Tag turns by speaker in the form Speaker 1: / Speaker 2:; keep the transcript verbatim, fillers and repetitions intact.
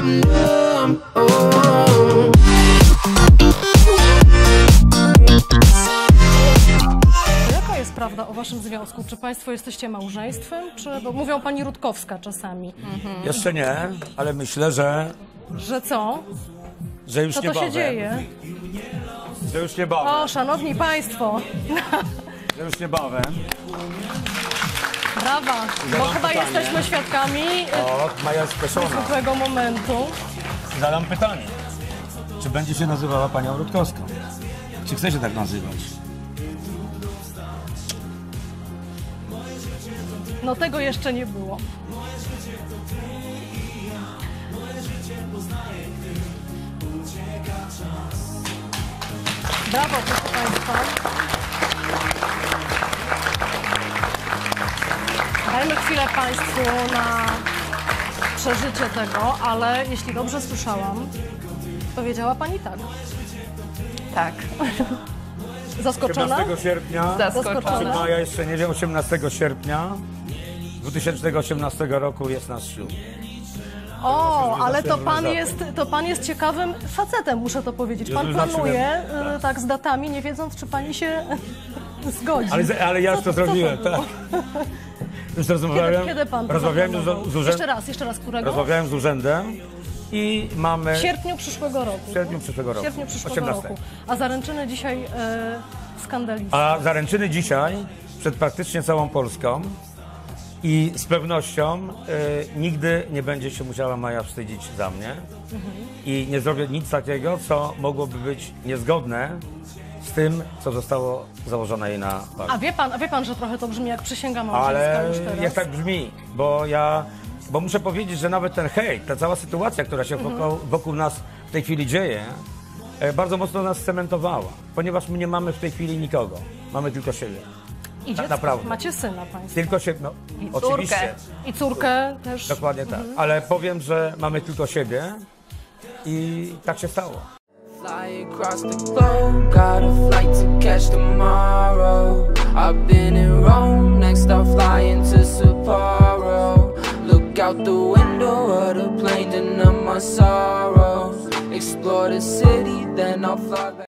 Speaker 1: I'm numb. Oh.
Speaker 2: Jaka jest prawda o waszym związku? Czy państwo jesteście małżeństwem? Czy, bo mówią pani Rutkowska czasami.
Speaker 3: Mhm. Jeszcze nie, ale myślę, że...
Speaker 2: Że co?
Speaker 3: Że już
Speaker 2: Co to
Speaker 3: niebawem.
Speaker 2: się dzieje?
Speaker 3: Że już niebawem.
Speaker 2: O, szanowni państwo.
Speaker 3: Że już niebawem.
Speaker 2: Brawa, bo chyba
Speaker 3: pytanie.
Speaker 2: jesteśmy świadkami
Speaker 3: O, Maja spieszona.
Speaker 2: zwykłego momentu.
Speaker 3: Zadam pytanie. Czy będzie się nazywała panią Rutkowską? Czy chce się tak nazywać?
Speaker 2: No tego jeszcze nie było. Brawo, proszę państwa. Dajmy chwilę państwu na przeżycie tego, ale jeśli dobrze słyszałam, powiedziała pani tak.
Speaker 4: Tak.
Speaker 2: Zaskoczona?
Speaker 3: osiemnastego sierpnia,
Speaker 4: Zaskoczona.
Speaker 3: Maja jeszcze nie wie, osiemnastego sierpnia dwa tysiące osiemnastego roku jest nasz ślub.
Speaker 2: O, ale to
Speaker 3: zaczniemy
Speaker 2: pan,
Speaker 3: na
Speaker 2: jest, to pan jest ciekawym facetem, muszę to powiedzieć. Pan
Speaker 3: Już zaczynamy.
Speaker 2: planuje y, tak z datami, nie wiedząc, czy pani się zgodzi.
Speaker 3: Ale, ale ja już to
Speaker 2: Co- co to
Speaker 3: zrobiłem,
Speaker 2: było?
Speaker 3: tak. Już rozmawiałem,
Speaker 2: Kiedy, kiedy pan to
Speaker 3: rozmawiałem z,
Speaker 2: zaplanował?
Speaker 3: z, urzęd,
Speaker 2: Jeszcze raz, jeszcze raz, którego?
Speaker 3: rozmawiałem z urzędem i mamy
Speaker 2: W sierpniu przyszłego roku.
Speaker 3: w sierpniu przyszłego
Speaker 2: W
Speaker 3: roku.
Speaker 2: sierpniu przyszłego
Speaker 3: osiemnastego.
Speaker 2: roku. A zaręczyny dzisiaj e, skandaliczne.
Speaker 3: A zaręczyny dzisiaj przed praktycznie całą Polską i z pewnością y, nigdy nie będzie się musiała Maja wstydzić za mnie mhm. i nie zrobię nic takiego, co mogłoby być niezgodne z tym, co zostało założone jej na bark.
Speaker 2: A wie pan, a wie pan, że trochę to brzmi jak przysięga małżeńska
Speaker 3: Ale
Speaker 2: już teraz?
Speaker 3: niech tak brzmi, bo ja, bo muszę powiedzieć, że nawet ten hejt, ta cała sytuacja, która się
Speaker 2: Mhm.
Speaker 3: wokół, wokół nas w tej chwili dzieje, e, bardzo mocno nas cementowała, ponieważ my nie mamy w tej chwili nikogo, mamy tylko siebie.
Speaker 2: I dziecko.
Speaker 3: naprawdę.
Speaker 2: Macie syna państwo.
Speaker 3: Tylko się, no,
Speaker 4: I córkę.
Speaker 3: oczywiście,
Speaker 2: I córkę też.
Speaker 3: dokładnie tak, ale powiem, że mamy tylko siebie i tak się stało.
Speaker 1: Fly across the globe, got a flight to catch tomorrow. I've been in Rome, next I'll fly into Sapporo. Look out the window of the plane and numb my sorrows. Explore the city, then I'll fly back.